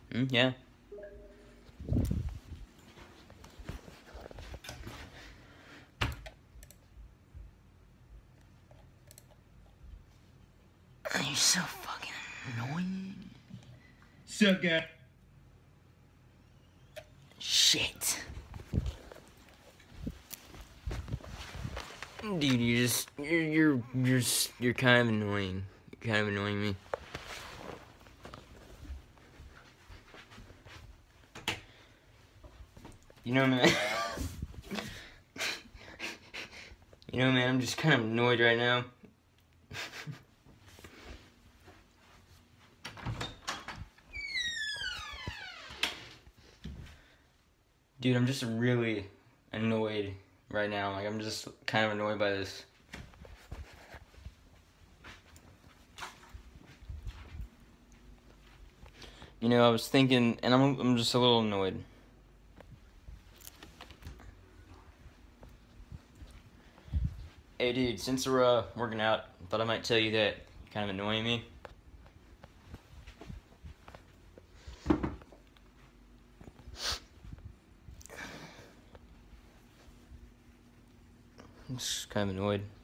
Yeah. You're so fucking annoying. Suck it. Shit. Dude, you're kind of annoying. You're kind of annoying me. You know, man. You know, man, I'm just kind of annoyed right now. Dude, I'm just really annoyed right now. Like, I'm just kind of annoyed by this. You know, I was thinking, and I'm just a little annoyed. Hey, dude, since we're working out, thought I might tell you that you're kind of annoying me. I'm just kind of annoyed.